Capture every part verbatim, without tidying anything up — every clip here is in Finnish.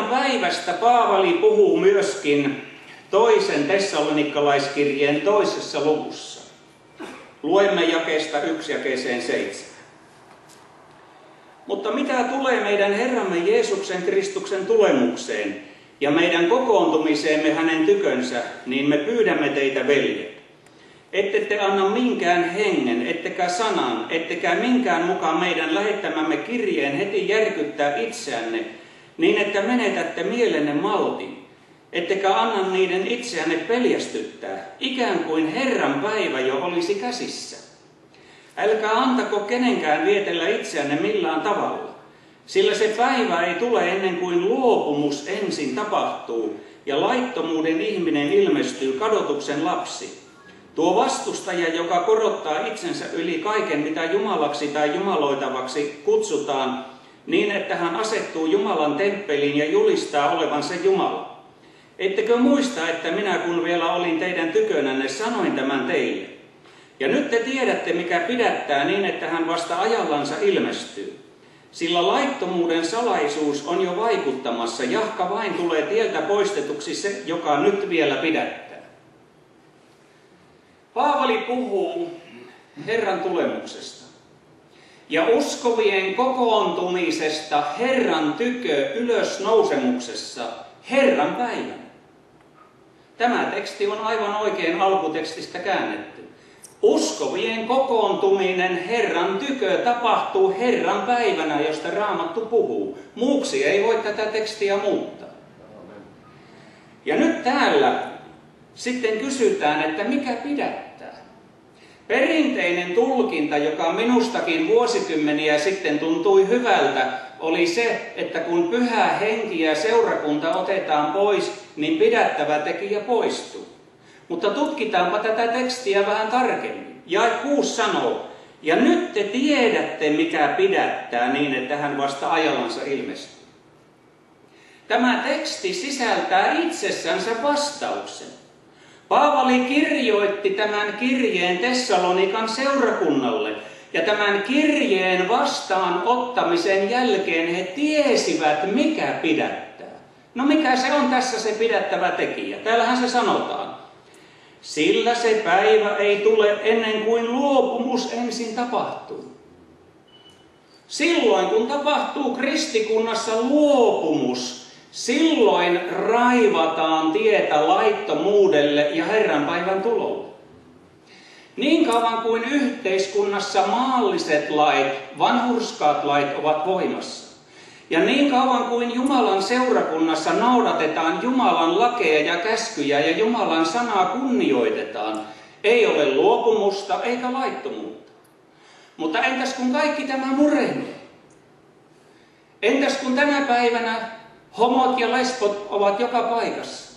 Herran päivästä Paavali puhuu myöskin toisen tessalonikalaiskirjeen toisessa luvussa. Luemme jakeesta yksi jakeeseen seitsemän. Mutta mitä tulee meidän Herramme Jeesuksen Kristuksen tulemukseen ja meidän kokoontumiseemme hänen tykönsä, niin me pyydämme teitä, veljet, ette te anna minkään hengen, ettekä sanan, ettekä minkään mukaan meidän lähettämämme kirjeen heti järkyttää itseänne, niin että menetätte mielenne maltin, ettekä anna niiden itseänne peljästyttää, ikään kuin Herran päivä jo olisi käsissä. Älkää antako kenenkään vietellä itseänne millään tavalla, sillä se päivä ei tule ennen kuin luopumus ensin tapahtuu ja laittomuuden ihminen ilmestyy, kadotuksen lapsi. Tuo vastustaja, joka korottaa itsensä yli kaiken, mitä jumalaksi tai jumaloitavaksi kutsutaan, niin että hän asettuu Jumalan temppeliin ja julistaa olevansa Jumala. Ettekö muista, että minä kun vielä olin teidän tykönänne, sanoin tämän teille? Ja nyt te tiedätte, mikä pidättää niin, että hän vasta ajallansa ilmestyy. Sillä laittomuuden salaisuus on jo vaikuttamassa, jahka vain tulee tieltä poistetuksi se, joka nyt vielä pidättää. Paavali puhuu Herran tulemuksesta ja uskovien kokoontumisesta Herran tykö ylösnousemuksessa Herran päivänä. Tämä teksti on aivan oikein alkutekstistä käännetty. Uskovien kokoontuminen Herran tykö tapahtuu Herran päivänä, josta Raamattu puhuu. Muuksi ei voi tätä tekstiä muuttaa. Ja nyt täällä sitten kysytään, että mikä pidättää? Perinteinen tulkinta, joka minustakin vuosikymmeniä sitten tuntui hyvältä, oli se, että kun pyhä henki ja seurakunta otetaan pois, niin pidättävä tekijä poistuu. Mutta tutkitaanpa tätä tekstiä vähän tarkemmin. Jae kuusi sanoo, ja nyt te tiedätte, mikä pidättää, niin että hän vasta ajallansa ilmestyy. Tämä teksti sisältää itsessänsä vastauksen. Paavali kirjoitti tämän kirjeen Tessalonikan seurakunnalle, ja tämän kirjeen vastaanottamisen jälkeen he tiesivät, mikä pidättää. No mikä se on tässä se pidättävä tekijä? Täällähän se sanotaan. Sillä se päivä ei tule ennen kuin luopumus ensin tapahtuu. Silloin kun tapahtuu kristikunnassa luopumus, silloin raivataan tietä laittomuudelle ja Herran päivän tulolle. Niin kauan kuin yhteiskunnassa maalliset lait, vanhurskaat lait ovat voimassa, ja niin kauan kuin Jumalan seurakunnassa noudatetaan Jumalan lakeja ja käskyjä ja Jumalan sanaa kunnioitetaan, ei ole luopumusta eikä laittomuutta. Mutta entäs kun kaikki tämä murenee? Entäs kun tänä päivänä homot ja lesbot ovat joka paikassa?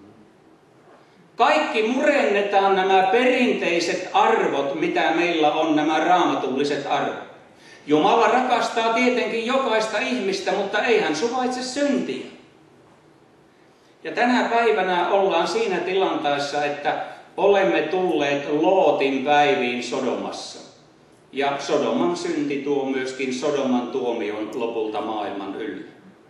Kaikki murennetaan nämä perinteiset arvot, mitä meillä on, nämä raamatulliset arvot. Jumala rakastaa tietenkin jokaista ihmistä, mutta ei hän suvaitse syntiä. Ja tänä päivänä ollaan siinä tilanteessa, että olemme tulleet Lootin päiviin Sodomassa. Ja Sodoman synti tuo myöskin Sodoman tuomion lopulta maailman yli.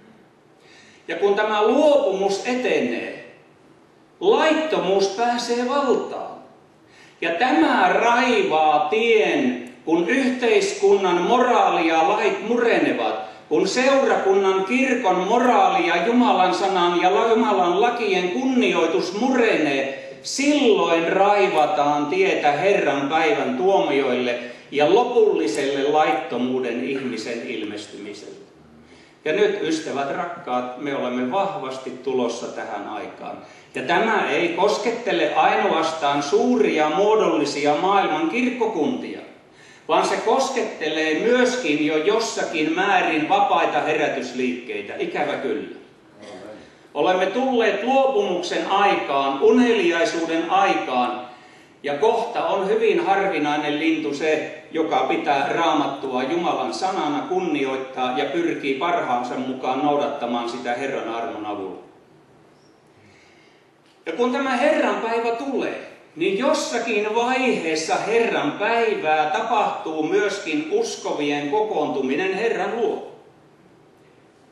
Ja kun tämä luopumus etenee, laittomuus pääsee valtaan. Ja tämä raivaa tien, kun yhteiskunnan moraali ja lait murenevat, kun seurakunnan, kirkon moraali ja Jumalan sanan ja Jumalan lakien kunnioitus murenee, silloin raivataan tietä Herran päivän tuomioille ja lopulliselle laittomuuden ihmisen ilmestymiselle. Ja nyt, ystävät rakkaat, me olemme vahvasti tulossa tähän aikaan. Ja tämä ei koskettele ainoastaan suuria muodollisia maailman kirkkokuntia, vaan se koskettelee myöskin jo jossakin määrin vapaita herätysliikkeitä, ikävä kyllä. Olemme tulleet luopumuksen aikaan, uneliaisuuden aikaan, ja kohta on hyvin harvinainen lintu se, joka pitää Raamattua Jumalan sanana, kunnioittaa ja pyrkii parhaansa mukaan noudattamaan sitä Herran armon avulla. Ja kun tämä Herran päivä tulee, niin jossakin vaiheessa Herran päivää tapahtuu myöskin uskovien kokoontuminen Herran luo.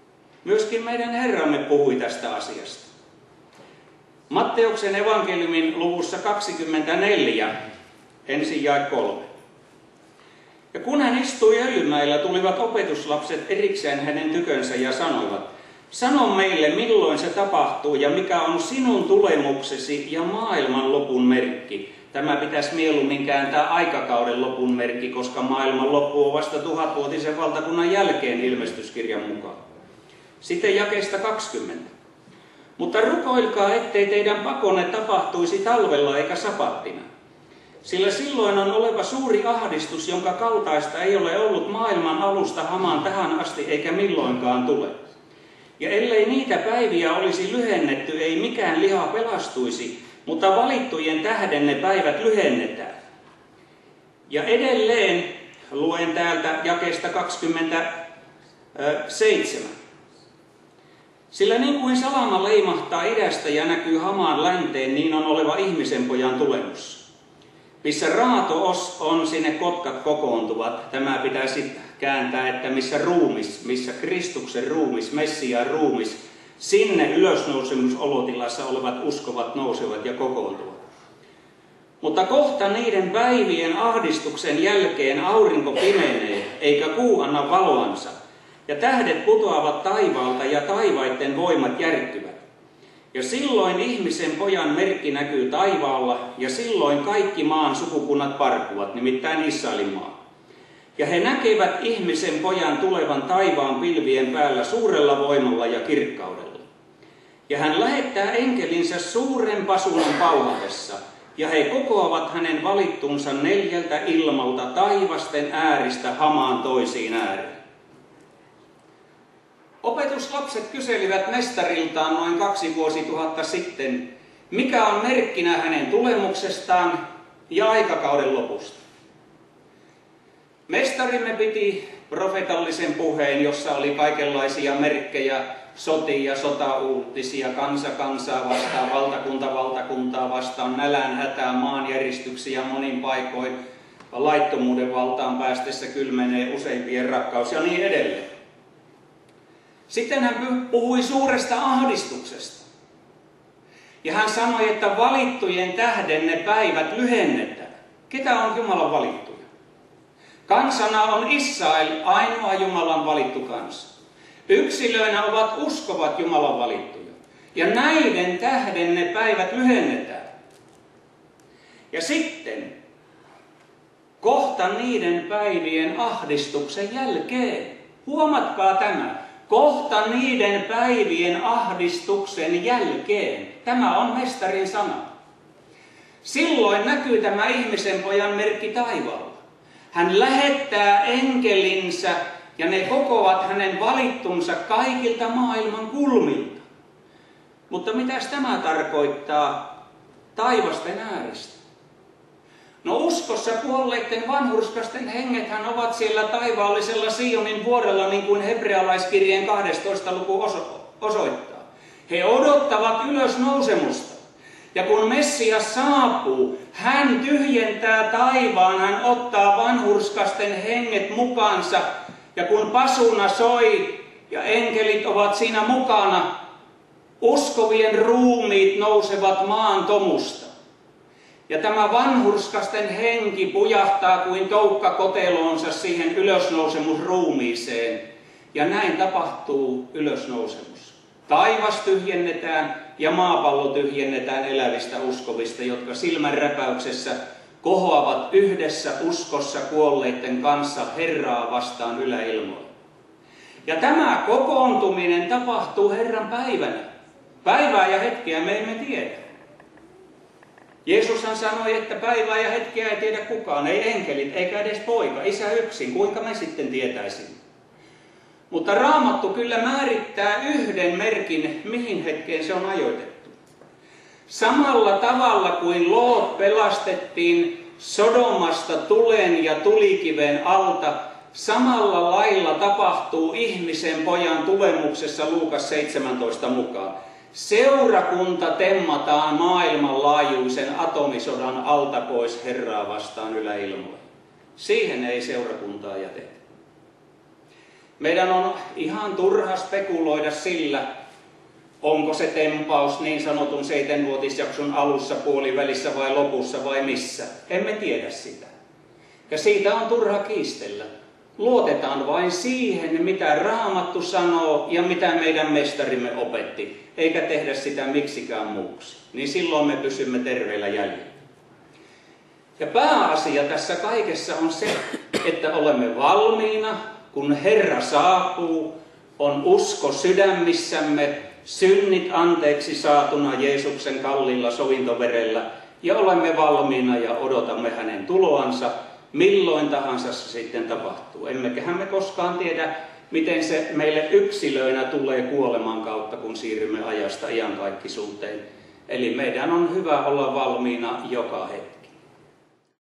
Myöskin meidän Herramme puhui tästä asiasta. Matteuksen evankeliumin luvussa kaksikymmentäneljä, ensin jae kolme. Ja kun hän istui Öljymäellä, tulivat opetuslapset erikseen hänen tykönsä ja sanoivat, sano meille, milloin se tapahtuu ja mikä on sinun tulemuksesi ja maailman lopun merkki. Tämä pitäisi mieluummin kääntää aikakauden lopun merkki, koska maailman loppu on vasta tuhatvuotisen valtakunnan jälkeen ilmestyskirjan mukaan. Sitten jakeesta kaksikymmentä. Mutta rukoilkaa, ettei teidän pakonne tapahtuisi talvella eikä sapattina. Sillä silloin on oleva suuri ahdistus, jonka kaltaista ei ole ollut maailman alusta hamaan tähän asti eikä milloinkaan tule. Ja ellei niitä päiviä olisi lyhennetty, ei mikään liha pelastuisi, mutta valittujen tähden ne päivät lyhennetään. Ja edelleen luen täältä jakeesta kaksikymmentäseitsemän. Sillä niin kuin salama leimahtaa idästä ja näkyy hamaan länteen, niin on oleva ihmisen pojan tulemus. Missä raato on, sinne kotkat kokoontuvat. Tämä pitäisi kääntää, että missä ruumis, missä Kristuksen ruumis, Messiaan ruumis, sinne ylösnousemusolotilassa olevat uskovat nousevat ja kokoontuvat. Mutta kohta niiden päivien ahdistuksen jälkeen aurinko pimenee, eikä kuu anna valoansa, ja tähdet putoavat taivaalta ja taivaitten voimat järkkyvät. Ja silloin ihmisen pojan merkki näkyy taivaalla, ja silloin kaikki maan sukukunnat parkuvat, nimittäin Israelin maa. Ja he näkevät ihmisen pojan tulevan taivaan pilvien päällä suurella voimalla ja kirkkaudella. Ja hän lähettää enkelinsä suuren pasunan pauhatessa, ja he kokoavat hänen valittunsa neljältä ilmalta taivasten ääristä hamaan toisiin ääriin. Opetuslapset kyselivät mestariltaan noin kaksi vuosituhatta sitten, mikä on merkkinä hänen tulemuksestaan ja aikakauden lopusta. Mestarimme piti profetallisen puheen, jossa oli kaikenlaisia merkkejä, sotia, sotauutisia, kansa kansaa vastaan, valtakunta valtakuntaa vastaan, nälän hätää, maanjäristyksiä monin paikoin, laittomuuden valtaan päästessä kylmenee useimpien rakkaus ja niin edelleen. Sitten hän puhui suuresta ahdistuksesta. Ja hän sanoi, että valittujen tähden ne päivät lyhennetään. Ketä on Jumalan valittuja? Kansana on Israel, ainoa Jumalan valittu kansa. Yksilöinä ovat uskovat Jumalan valittuja. Ja näiden tähden ne päivät lyhennetään. Ja sitten, kohta niiden päivien ahdistuksen jälkeen, huomatkaa tämä, kohta niiden päivien ahdistuksen jälkeen, tämä on mestarin sana. Silloin näkyy tämä ihmisen pojan merkki taivaalla. Hän lähettää enkelinsä ja ne kokoavat hänen valittunsa kaikilta maailman kulmilta. Mutta mitäs tämä tarkoittaa taivasten ääristä? No uskossa kuolleiden vanhurskasten hengethän ovat siellä taivaallisella Sionin vuorella, niin kuin hebrealaiskirjeen kahdestoista luku osoittaa. He odottavat ylösnousemusta. Ja kun Messias saapuu, hän tyhjentää taivaan, hän ottaa vanhurskasten henget mukaansa. Ja kun pasuna soi ja enkelit ovat siinä mukana, uskovien ruumiit nousevat maan tomusta. Ja tämä vanhurskasten henki pujahtaa kuin toukka koteloonsa siihen ylösnousemusruumiiseen. Ja näin tapahtuu ylösnousemus. Taivas tyhjennetään ja maapallo tyhjennetään elävistä uskovista, jotka silmänräpäyksessä kohoavat yhdessä uskossa kuolleiden kanssa Herraa vastaan yläilmoilla. Ja tämä kokoontuminen tapahtuu Herran päivänä. Päivää ja hetkeä me emme tiedä. Jeesushan sanoi, että päivää ja hetkeä ei tiedä kukaan, ei enkelit eikä edes poika, isä yksin, kuinka me sitten tietäisimme. Mutta Raamattu kyllä määrittää yhden merkin, mihin hetkeen se on ajoitettu. Samalla tavalla kuin Loot pelastettiin Sodomasta tulen ja tulikiven alta, samalla lailla tapahtuu ihmisen pojan tulemuksessa Luukas seitsemäntoista mukaan. Seurakunta temmataan maailmanlaajuisen atomisodan alta pois Herraa vastaan yläilmoille. Siihen ei seurakuntaa jätetä. Meidän on ihan turha spekuloida sillä, onko se tempaus niin sanotun seitsemänvuotisjakson alussa, puolivälissä vai lopussa vai missä. Emme tiedä sitä. Ja siitä on turha kiistellä. Luotetaan vain siihen, mitä Raamattu sanoo ja mitä meidän mestarimme opetti, eikä tehdä sitä miksikään muuksi. Niin silloin me pysymme terveellä jäljellä. Ja pääasia tässä kaikessa on se, että olemme valmiina, kun Herra saapuu, on usko sydämissämme, synnit anteeksi saatuna Jeesuksen kalliilla sovintoverellä, ja olemme valmiina ja odotamme hänen tuloansa, milloin tahansa se sitten tapahtuu. Emmeköhän me koskaan tiedä, miten se meille yksilöinä tulee kuoleman kautta, kun siirrymme ajasta iankaikkisuuteen. Eli meidän on hyvä olla valmiina joka hetki.